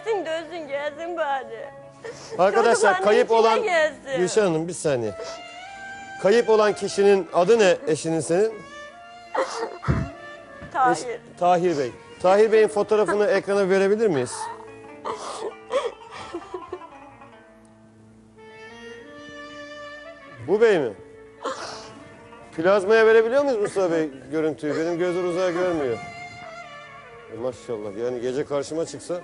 Gelsin dönsün gelsin bari. Arkadaşlar Çocukların kayıp içine olan gelsin. Gülşen Hanım bir saniye. Kayıp olan kişinin adı ne eşinin senin? Tahir. Tahir Bey. Tahir Bey'in fotoğrafını ekrana verebilir miyiz? Bu bey mi? Plazmaya verebiliyor muyuz Mustafa Bey görüntüyü? Benim gözler uzağa görmüyor. Maşallah yani gece karşıma çıksa.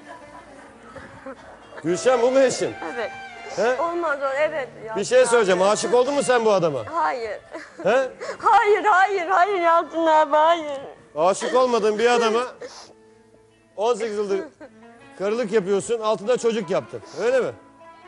Gülşen bu mu eşin? Evet. He? Olmaz o evet. Bir şey söyleyeceğim. Aşık oldun mu sen bu adama? Hayır. He? Hayır Yalçın abi hayır. Aşık olmadığın bir adama 18 yıldır karılık yapıyorsun, altında çocuk yaptın. Öyle mi?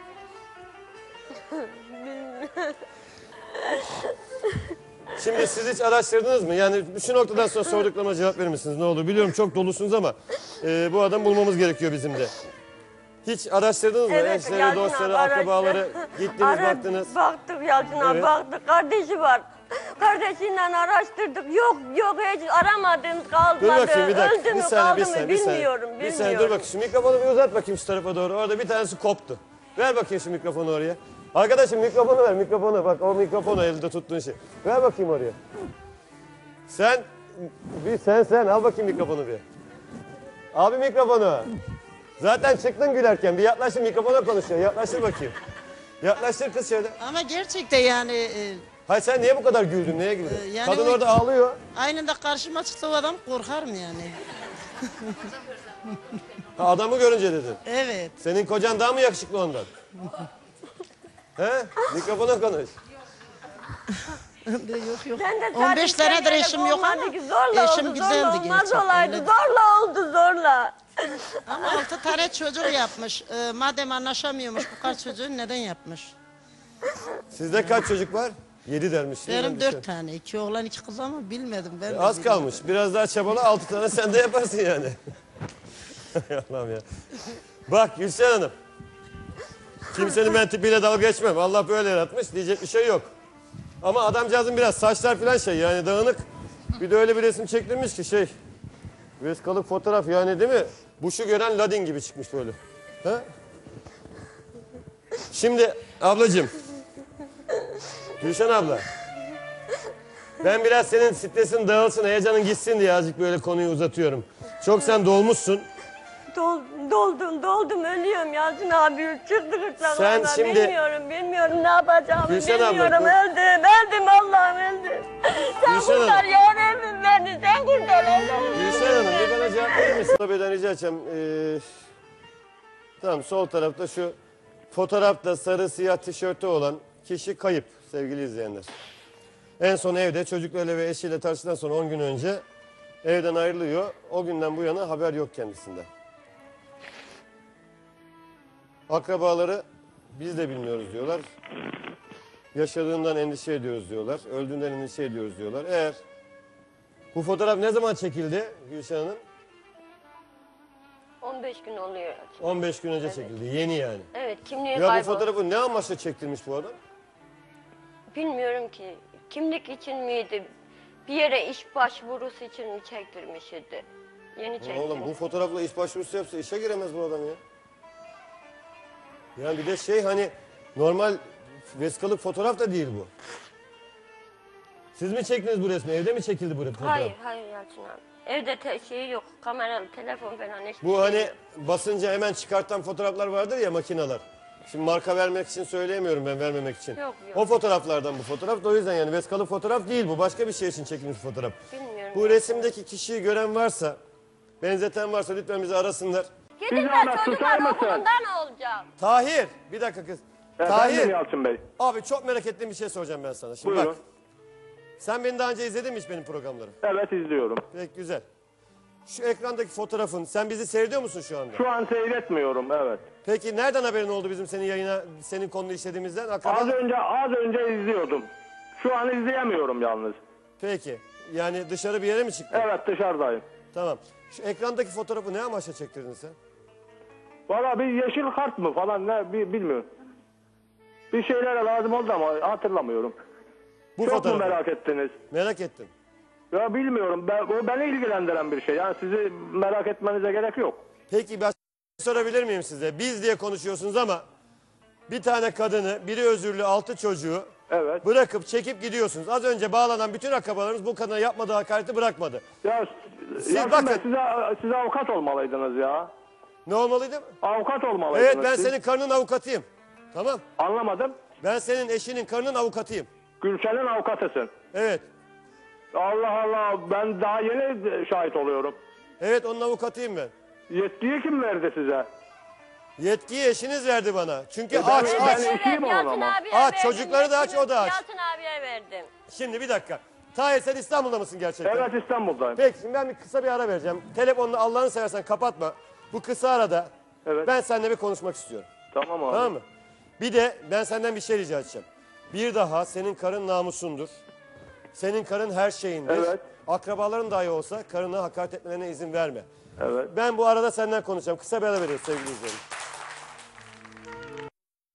Şimdi siz hiç araştırdınız mı? Yani şu noktadan sonra sorduklarıma cevap verir misiniz? Ne olur? Biliyorum çok dolusunuz ama bu adamı bulmamız gerekiyor bizim de. Hiç araştırdınız mı? Evet, Eşleri, Yalçın dostları, abi akrabaları gittiniz, baktınız. Baktık Yalçın abi Evet. baktık. Kardeşi var. Kardeşiyle araştırdık. Yok hiç aramadığımız kalmadı. Dur bakayım bir dakika. Öldü mü Bir saniye, kaldı mı bilmiyorum. Bir saniye dur bakayım. Şu mikrofonu bir uzat bakayım şu tarafa doğru. Orada bir tanesi koptu. Ver bakayım şu mikrofonu oraya. Arkadaşım mikrofonu ver, mikrofonu. Bak o mikrofonu elde tuttuğun şey. Ver bakayım oraya. Sen al bakayım mikrofonu bir. Abi mikrofonu. Zaten çıktın gülerken. Bir yaklaştır mikrofona konuşuyor. Yaklaştır bakayım. Yaklaştır kız şöyle. Ama gerçekten yani Hayır sen niye bu kadar güldün? Neye güldün? yani Kadın o- orada ağlıyor. aynında karşıma çıktı o adam korkar mı yani? Ha, adamı görünce dedin. Evet. Senin kocan daha mı yakışıklı ondan? He? Mikrofona konuş. Yok. Ben de 15 senedir eşim yok ama olmadı ki, zorla eşim oldu, güzeldi zorla olmaz gerçekten, olaydı. öyle. Zorla oldu zorla. Ama 6 tane çocuk yapmış. Madem anlaşamıyormuş bu kadar çocuğu neden yapmış? Sizde kaç çocuk var? 7 dermiş. Benim 4 tane. 2 oğlan 2 kız ama bilmedim ben. de Az bilmiyorum. kalmış. Biraz daha çabala 6 tane sen de yaparsın yani. Hay Allah'ım ya. Bak Gülşen Hanım. Kimsenin ben tipiyle dalga geçmem. Allah böyle yaratmış. Diyecek bir şey yok. Ama adamcağızın biraz saçlar falan şey yani dağınık. Bir de öyle bir resim çektirmiş ki vesikalık fotoğraf yani değil mi? Buşu gören Ladin gibi çıkmış böyle. Ha? Şimdi ablacığım. Gülşen abla. Ben biraz senin stresin dağılsın, heyecanın gitsin diye azıcık böyle konuyu uzatıyorum. Çok sen dolmuşsun. Doldum ölüyorum Yalçın abi. Çıktı gırtlaklarına. Sen şimdi- Bilmiyorum ne yapacağımı Gülşen abla, bilmiyorum. Öldüm Allah'ım öldüm. Sen Gülşen kurtar Hanım. ya Rabbim beni. Sen kurtar Allah'ım. Gülşen Hanım bir bana cevap verir misin? Tabii rica edeceğim. Tamam sol tarafta şu fotoğrafta sarı siyah tişörtü olan kişi kayıp sevgili izleyenler. En son evde çocuklarıyla ve eşiyle tartıştıktan sonra 10 gün önce evden ayrılıyor. O günden bu yana haber yok kendisinden. Akrabaları biz de bilmiyoruz diyorlar. Yaşadığından endişe ediyoruz diyorlar. Öldüğünden endişe ediyoruz diyorlar. Eğer bu fotoğraf ne zaman çekildi Gülşen Hanım? 15 gün oluyor. 15 gün önce çekildi. Yeni yani. Evet kimliği Ya bu kayboldu. fotoğrafı ne amaçla çektirmiş bu adam? Bilmiyorum ki. Kimlik için miydi? Bir yere iş başvurusu için mi çektirmiş idi? Yeni çektirmiş. Oğlum bu fotoğrafla iş başvurusu yapsa işe giremez bu adam ya. Yani bir de hani normal vesikalık fotoğraf da değil bu. Siz mi çektiniz bu resmi? Evde mi çekildi bu fotoğraf? Hayır Yalçın abi. Evde şeyi yok. Kameralı, telefon falan hiçbir Bu şey hani yok. basınca hemen çıkartan fotoğraflar vardır ya makineler. Şimdi marka vermek için söyleyemiyorum ben vermemek için. Yok. O fotoğraflardan bu fotoğraf da o yüzden yani vesikalık fotoğraf değil bu. Başka bir şey için çekilmiş fotoğraf. Bilmiyorum. Bu resimdeki kişiyi gören varsa, benzeten varsa lütfen bizi arasınlar. Gidin Bir de zahmet çocuklar susar mısın? okulunda ne olacak? Tahir, bir dakika kız. Efendim Tahir, Yalçın Bey. abi çok merak ettiğim bir şey soracağım ben sana. Şimdi Buyurun. bak, sen beni daha önce izledin mi hiç benim programlarımı? Evet izliyorum. Pek güzel. Şu ekrandaki fotoğrafın, sen bizi seyrediyor musun şu anda? Şu an seyretmiyorum evet. Peki nereden haberin oldu bizim senin konunu işlediğimizden? Az önce izliyordum. Şu an izleyemiyorum yalnız. Peki, yani dışarı bir yere mi çıktın? Evet dışarıdayım. Tamam. Şu ekrandaki fotoğrafı ne amaçla çektirdin sen? Valla bir yeşil kart mı falan ne bilmiyorum. Bir şeylere lazım oldu ama hatırlamıyorum. Bu Çok mu fotoğrafı. merak ettiniz? Merak ettim. Ya bilmiyorum. O beni ilgilendiren bir şey. Yani sizi merak etmenize gerek yok. Peki başka sorabilir miyim size? Biz diye konuşuyorsunuz ama bir tane kadını, biri özürlü 6 çocuğu Evet. bırakıp çekip gidiyorsunuz. Az önce bağlanan bütün akrabalarımız bu kadına yapmadığı hakareti bırakmadı. Ya Yasin bakın- Bey, size avukat olmalıydınız ya. Ne olmalıydı? Avukat olmalıydınız. Evet ben siz. senin karının avukatıyım. Tamam. Anlamadım. Ben senin eşinin karının avukatıyım. Gülşen'in avukatısın. Evet. Allah Allah, ben daha yeni şahit oluyorum. Evet onun avukatıyım ben. Yetkiyi kim verdi size? Yetkiyi eşiniz verdi bana. Çünkü ben- aç ben- aç. eşiyim onun Yalçın ama. abiye Aç, verdim, çocukları da aç, o da aç. Yalçın abiye verdim. Şimdi bir dakika. Tahir sen İstanbul'da mısın gerçekten? Evet, İstanbul'dayım. Peki şimdi ben kısa bir ara vereceğim. Telefonunu Allah'ını seversen kapatma. Bu kısa arada Evet. ben seninle bir konuşmak istiyorum. Tamam abi. Tamam mı? Bir de ben senden bir şey rica edeceğim. Bir daha senin karın namusundur. Senin karın her şeyindir. Evet. Akrabaların dahi olsa karına hakaret etmelerine izin verme. Evet. Ben bu arada senden konuşacağım. Kısa bir ara veriyoruz sevgili izleyicilerim.